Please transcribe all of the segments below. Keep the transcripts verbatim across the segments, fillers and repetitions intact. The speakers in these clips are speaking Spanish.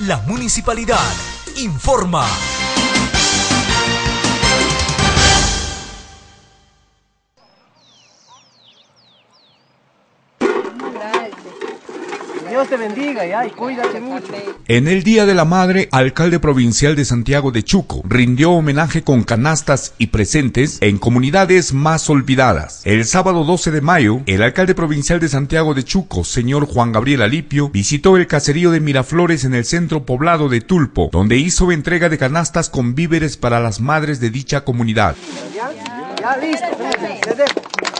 La municipalidad informa. Dios te bendiga ya y cuídate mucho. En el Día de la Madre, alcalde provincial de Santiago de Chuco rindió homenaje con canastas y presentes en comunidades más olvidadas. El sábado doce de mayo, el alcalde provincial de Santiago de Chuco, señor Juan Gabriel Alipio, visitó el caserío de Miraflores en el centro poblado de Tulpo, donde hizo entrega de canastas con víveres para las madres de dicha comunidad. Ya, ya listo, les dejo.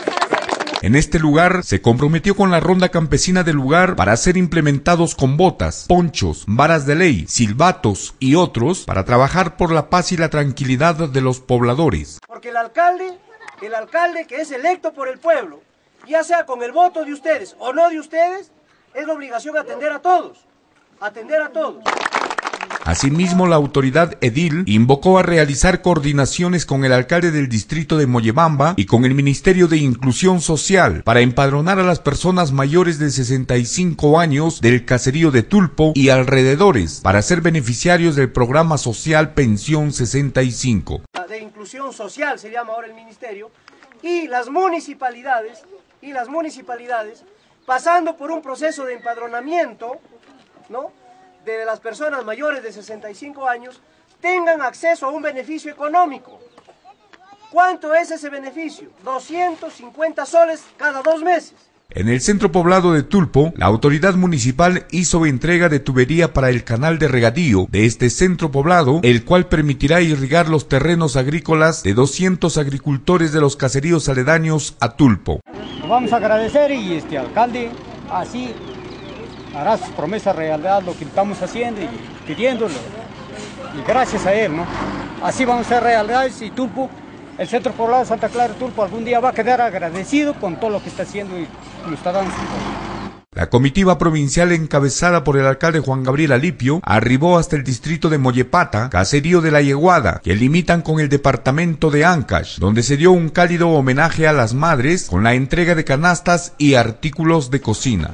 En este lugar se comprometió con la ronda campesina del lugar para ser implementados con botas, ponchos, varas de ley, silbatos y otros para trabajar por la paz y la tranquilidad de los pobladores. Porque el alcalde, el alcalde que es electo por el pueblo, ya sea con el voto de ustedes o no de ustedes, es la obligación atender a todos, atender a todos. Asimismo, la autoridad edil invocó a realizar coordinaciones con el alcalde del distrito de Mollebamba y con el Ministerio de Inclusión Social para empadronar a las personas mayores de sesenta y cinco años del caserío de Tulpo y alrededores para ser beneficiarios del programa social Pensión sesenta y cinco. De Inclusión Social se llama ahora el ministerio, y las municipalidades, y las municipalidades, pasando por un proceso de empadronamiento, ¿no?, de las personas mayores de sesenta y cinco años, tengan acceso a un beneficio económico. ¿Cuánto es ese beneficio? doscientos cincuenta soles cada dos meses. En el centro poblado de Tulpo, la autoridad municipal hizo entrega de tubería para el canal de regadío de este centro poblado, el cual permitirá irrigar los terrenos agrícolas de doscientos agricultores de los caseríos aledaños a Tulpo. Vamos a agradecer y este alcalde así hará sus promesas realidad lo que estamos haciendo y pidiéndolo. Y gracias a él, ¿no? Así vamos a hacer realidades y Tulpo, el centro poblado de Santa Clara de Tulpo, algún día va a quedar agradecido con todo lo que está haciendo y nos está dando. La comitiva provincial encabezada por el alcalde Juan Gabriel Alipio arribó hasta el distrito de Mollepata, caserío de La Yeguada, que limitan con el departamento de Ancash, donde se dio un cálido homenaje a las madres con la entrega de canastas y artículos de cocina.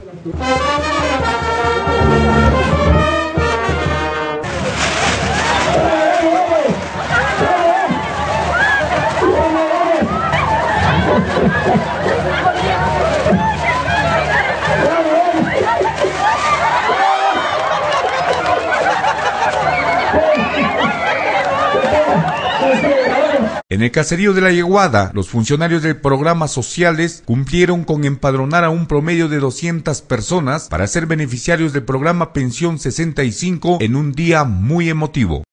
En el caserío de La Yeguada, los funcionarios del programa sociales cumplieron con empadronar a un promedio de doscientas personas para ser beneficiarios del programa Pensión sesenta y cinco en un día muy emotivo.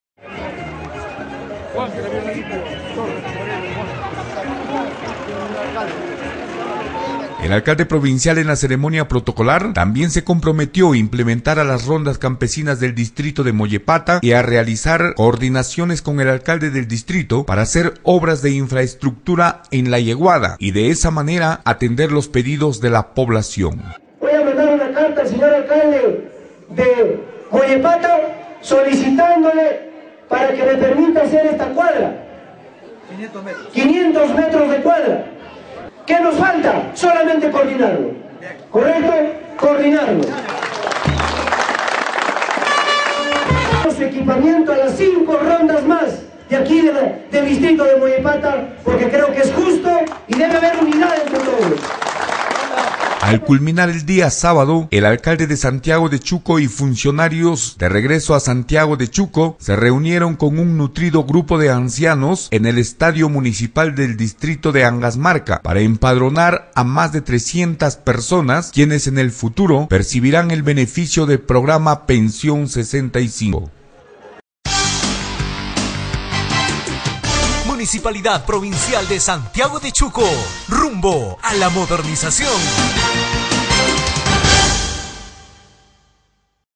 El alcalde provincial en la ceremonia protocolar también se comprometió a implementar a las rondas campesinas del distrito de Mollepata y a realizar coordinaciones con el alcalde del distrito para hacer obras de infraestructura en La Yeguada y de esa manera atender los pedidos de la población. Voy a mandar una carta al señor alcalde de Mollepata solicitándole para que me permita hacer esta cuadra. quinientos metros. quinientos metros de cuadra. ¿Qué nos falta? Solamente coordinarlo. ¿Correcto? Coordinarlo. Su equipamiento a las cinco rondas más de aquí de la, del distrito de Mollepata, porque creo que es justo y debe haber unidad entre todos. Al culminar el día sábado, el alcalde de Santiago de Chuco y funcionarios de regreso a Santiago de Chuco se reunieron con un nutrido grupo de ancianos en el estadio municipal del distrito de Angasmarca para empadronar a más de trescientas personas quienes en el futuro percibirán el beneficio del programa Pensión sesenta y cinco. Municipalidad Provincial de Santiago de Chuco, rumbo a la modernización.